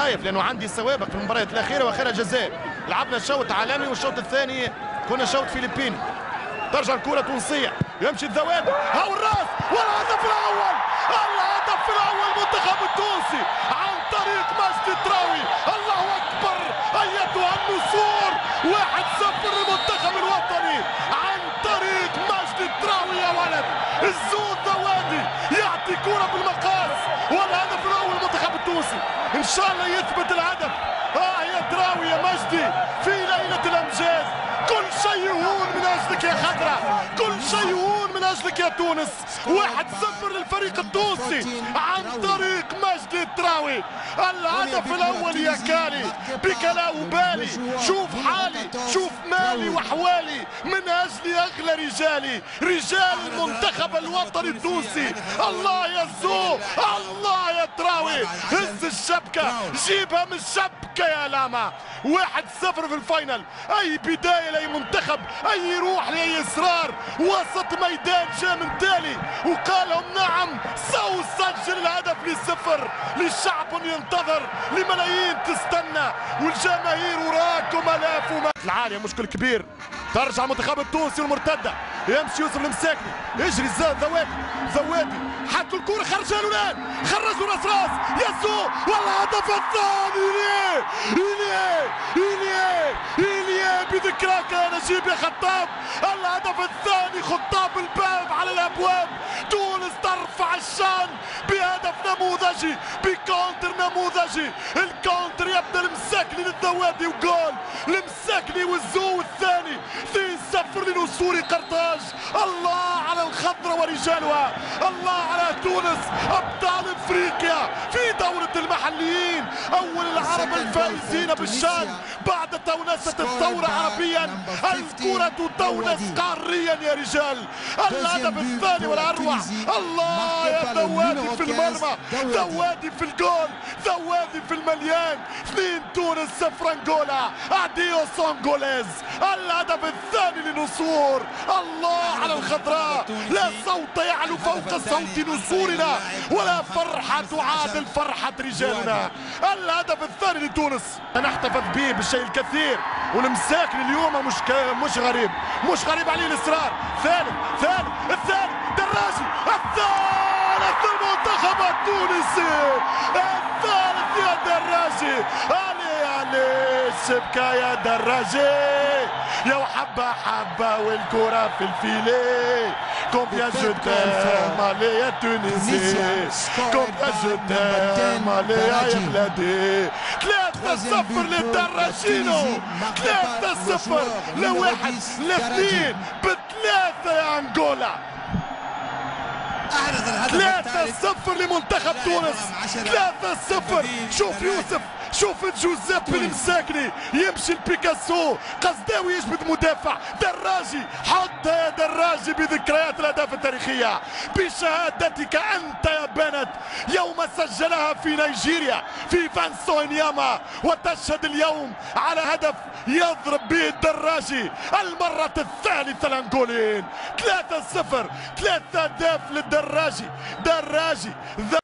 خايف لانه عندي سوابق في المباريات الاخيره واخرها جزاء. لعبنا شوط عالمي والشوط الثاني كنا شوط فلبيني. ترجع الكره تونسيه، يمشي الذواد، هاو الراس والهدف الاول. الهدف الاول منتخب التونسي عن طريق مجدي التراوي. الله اكبر ايتها النسور. 1-0 للمنتخب الوطني عن طريق مجدي التراوي. يا ولد الزود ذوادي يعطي كره بالمقاس والهدف الاول للمنتخب التونسي. ان شاء الله يثبت الهدف. يا تراوي يا مجدي في ليله الامجاد. كل شيء يهون من اجلك يا خضرة، كل شيء يهون من اجلك يا تونس. 1-0 للفريق التونسي عن طريق مجدي التراوي. الهدف الاول يا كالي بك لا ابالي. شوف حالي، شوف مالي وحوالي من اجل اغلى رجالي، رجال المنتخب الوطني التونسي. الله يا زو، الله يا تراوي، هز الشبكه، جيبها من الشبكه يا لاما. 1-0 في الفاينل. اي بدايه لاي منتخب، اي روح لاي اصرار. وسط ميدان جاء من تالي وقال لهم نعم سأسجل الهدف للصفر لشعب ينتظر، لملايين تستنى، والجماهير وراكم الاف العاليه. مشكل كبير. ترجع المنتخب التونسي المرتده، يمشي يوسف المساكني، يجري ذوادي حط الكره خرجها له الان، خرجوا راس يسو والهدف الثاني. إليه بذكراك يا نجيب يا خطاب. الهدف الثاني، خطاب الباب على الابواب. تونس ترفع الشان بهدف نموذجي، بكونتر نموذجي. الكونتر يبدا المساكني للذوادي وجول المساكني والزو الثاني. 2-0 لنسور قرطاج. الله على الخضرة ورجالها، الله على تونس ابطال افريقيا في دورة المحليين، اول العرب الفائزين بالشان بعد تونسة الثورة عربيا. الكرة تونس قاريا يا رجال. الهدف الثاني والاروع. الله يا ذوادي في المرمى، ذوادي في الجول، ذوادي في المليان. 2 تونس 0 انجولا. اديوس انجوليز. الهدف الثاني لنسور. الله على الخضراء، لا صوت يعلو فوق صوت نسورنا ولا فرحة تعادل فرحة رجالنا. الهدف الثاني لتونس نحتفظ به بالشيء الكثير، والمساكن اليوم مش غريب عليه الاصرار. الثالث دراجي، الثالث المنتخب التونسي، الثالث يا دراجي. علي الشبكة يا دراجي، يا وحبة والكرة في الفيلي. كومبيان جو تيم علي يا تونسي، كومبيان جو تيم علي يا بلادي. 3-0 للدراجينو، 3-0 ل1 ل2 ب3 يا انجولا. 3-0 لمنتخب تونس، 3-0. شوف يوسف، شوف جوزيبي المساكني يمشي البيكاسو، قصداوي يجبد مدافع. دراجي، حط يا دراجي بذكريات الاهداف التاريخيه بشهادتك انت يا بنت يوم سجلها في نيجيريا في فانسو انياما، وتشهد اليوم على هدف يضرب به الدراجي المره الثالثه الانجولين. 3-0، 3 اهداف للدراجي.